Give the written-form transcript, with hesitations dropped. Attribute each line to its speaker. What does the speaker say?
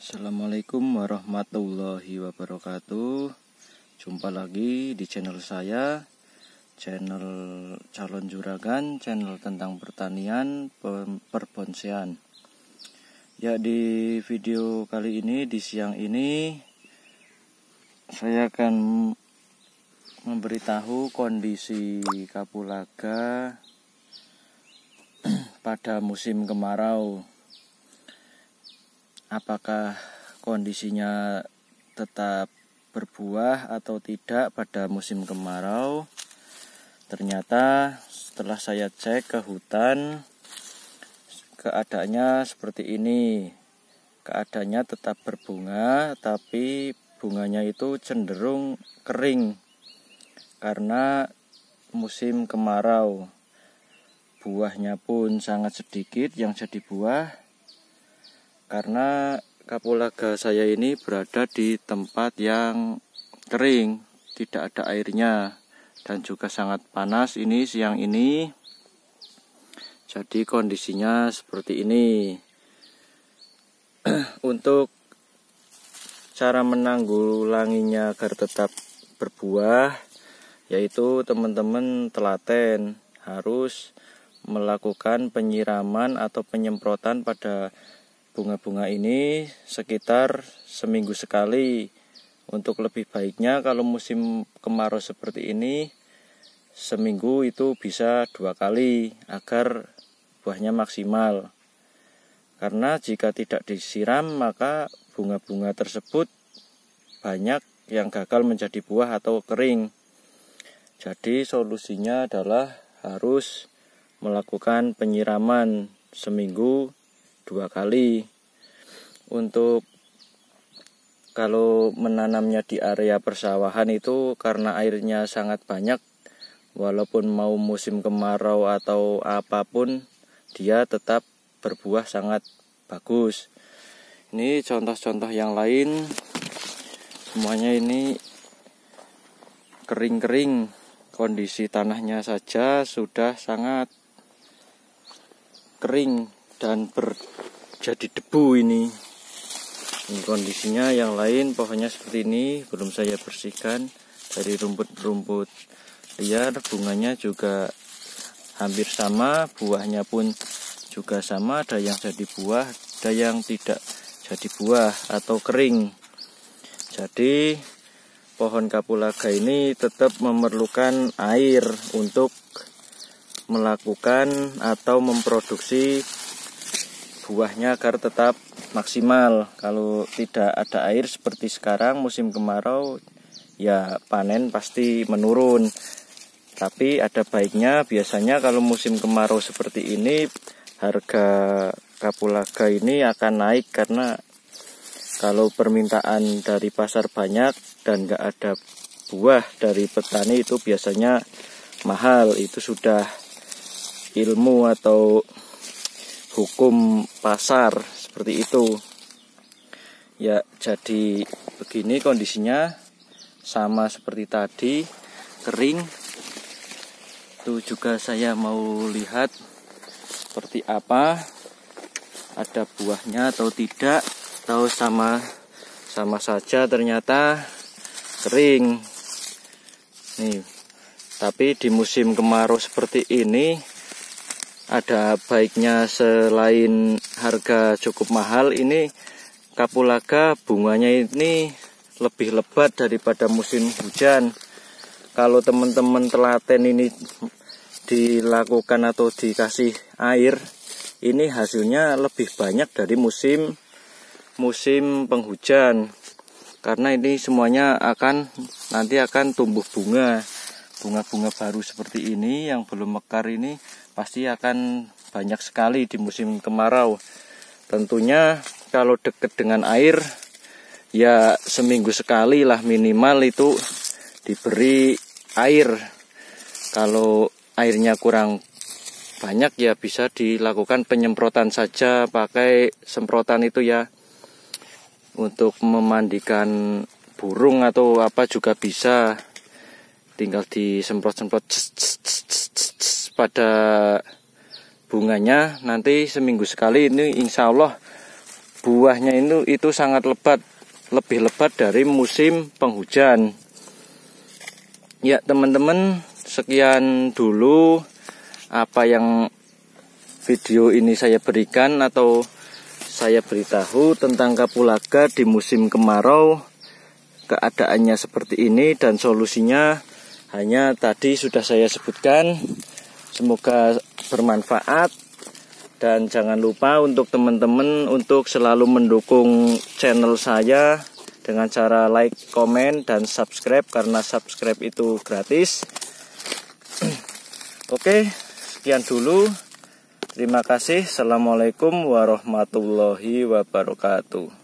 Speaker 1: Assalamualaikum warahmatullahi wabarakatuh. Jumpa lagi di channel saya, channel Calon Juragan, channel tentang pertanian, perbonsaian. Ya, di video kali ini, di siang ini, saya akan memberitahu kondisi kapulaga pada musim kemarau. Apakah kondisinya tetap berbuah atau tidak pada musim kemarau? Ternyata setelah saya cek ke hutan, keadaannya seperti ini. Keadaannya tetap berbunga, tapi bunganya itu cenderung kering karena musim kemarau. Buahnya pun sangat sedikit yang jadi buah, karena kapulaga saya ini berada di tempat yang kering, tidak ada airnya, dan juga sangat panas ini siang ini. Jadi kondisinya seperti ini. Untuk cara menanggulanginya agar tetap berbuah, yaitu teman-teman telaten harus melakukan penyiraman atau penyemprotan pada bunga-bunga ini sekitar seminggu sekali. Untuk lebih baiknya kalau musim kemarau seperti ini, seminggu itu bisa 2 kali agar buahnya maksimal. Karena jika tidak disiram, maka bunga-bunga tersebut banyak yang gagal menjadi buah atau kering. Jadi solusinya adalah harus melakukan penyiraman seminggu 2 kali. Untuk kalau menanamnya di area persawahan itu karena airnya sangat banyak, walaupun mau musim kemarau atau apapun, dia tetap berbuah sangat bagus. Ini contoh-contoh yang lain, semuanya ini kering-kering. Kondisi tanahnya saja sudah sangat kering dan jadi debu ini. Ini kondisinya. Yang lain pohonnya seperti ini, belum saya bersihkan dari rumput-rumput liar. Bunganya juga hampir sama, buahnya pun juga sama, ada yang jadi buah, ada yang tidak jadi buah atau kering. Jadi pohon kapulaga ini tetap memerlukan air untuk melakukan atau memproduksi buahnya agar tetap maksimal. Kalau tidak ada air seperti sekarang musim kemarau, ya panen pasti menurun. Tapi ada baiknya, biasanya kalau musim kemarau seperti ini, harga kapulaga ini akan naik, karena kalau permintaan dari pasar banyak dan nggak ada buah dari petani, itu biasanya mahal. Itu sudah ilmu atau hukum pasar seperti itu. Ya, jadi begini kondisinya, sama seperti tadi, kering. Itu juga saya mau lihat seperti apa, ada buahnya atau tidak, atau sama saja ternyata kering. Nih, tapi di musim kemarau seperti ini, ada baiknya selain harga cukup mahal, ini kapulaga bunganya ini lebih lebat daripada musim hujan. Kalau teman-teman telaten ini dilakukan atau dikasih air, ini hasilnya lebih banyak dari musim penghujan. Karena ini semuanya nanti akan tumbuh bunga-bunga baru seperti ini yang belum mekar, ini pasti akan banyak sekali di musim kemarau. Tentunya kalau dekat dengan air, ya seminggu sekali lah minimal itu diberi air. Kalau airnya kurang banyak, ya bisa dilakukan penyemprotan saja, pakai semprotan itu ya, untuk memandikan burung atau apa juga bisa. Tinggal disemprot-semprot pada bunganya, nanti seminggu sekali ini insya Allah buahnya itu sangat lebat, lebih lebat dari musim penghujan. Ya teman-teman, sekian dulu apa yang video ini saya berikan atau saya beritahu tentang kapulaga di musim kemarau. Keadaannya seperti ini dan solusinya hanya tadi sudah saya sebutkan. Semoga bermanfaat, dan jangan lupa untuk teman-teman untuk selalu mendukung channel saya dengan cara like, komen, dan subscribe, karena subscribe itu gratis. Oke, sekian dulu. Terima kasih. Assalamualaikum warahmatullahi wabarakatuh.